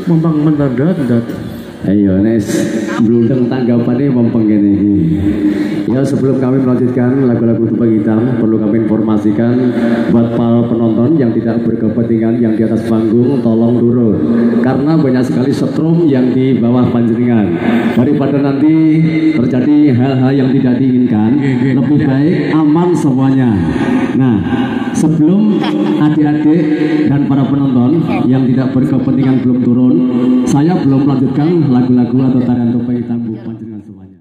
Mumpang mendadak. Ayo nes bludeng tanggapannya mumpeng gini. Ya sebelum kami melanjutkan lagu-lagu Tumpeng Hitam, perlu kami informasikan buat para penonton yang tidak berkepentingan yang di atas panggung tolong turun karena banyak sekali setrum yang di bawah panjenengan. Daripada nanti terjadi hal-hal yang tidak diinginkan, lebih baik aman semuanya. Nah, sebelum adik-adik dan para penonton yang tidak berkepentingan belum turun, saya belum melanjutkan lagu-lagu atau tarian Tumpeng Hitam Bu panjenengan semuanya.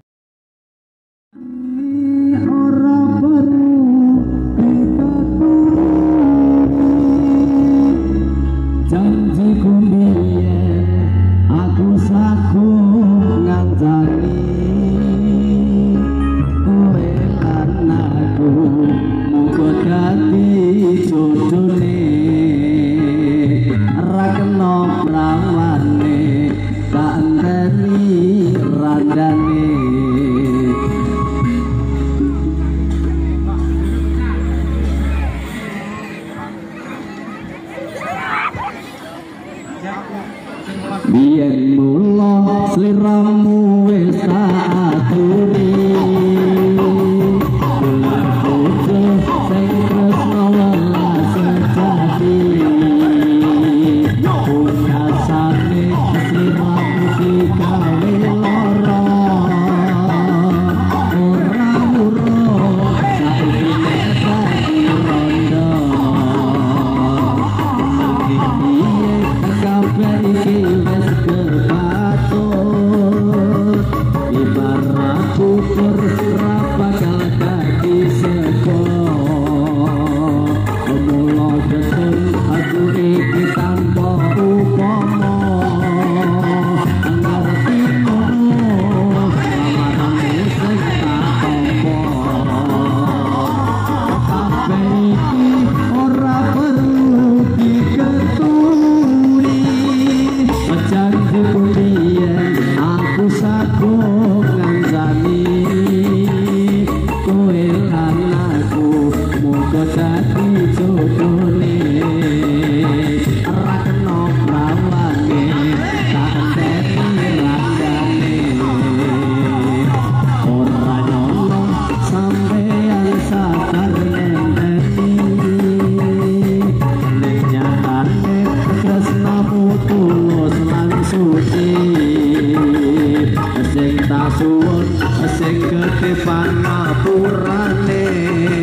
Janjiku biyen aku saku ngancani kowe lan aku muga dadi jodhone ra kena prawane tak enteni randane. Biyen mula sliramu wis tak aturi bulan pucuk sing tresno welas sejati pungkasane sliramu digawe lara ora murah saiki nek dadi rondo piye kabeh iki wis kepatut ibarat syukur ra bakal dadi sego mula getun aku iki tanpa upama ngerti ngono lamarane sing tak tampa kabeh iki ora perlu diketuri janjiku biyen aku saku ngancani kowe lan aku muga dadi jodhone ra kena prawane tak enteni randane ora nyono sampeyan sabar ngenteni nek nyatane tresnamu tulus lan suci sing tak suwun sing gedhe pangapurane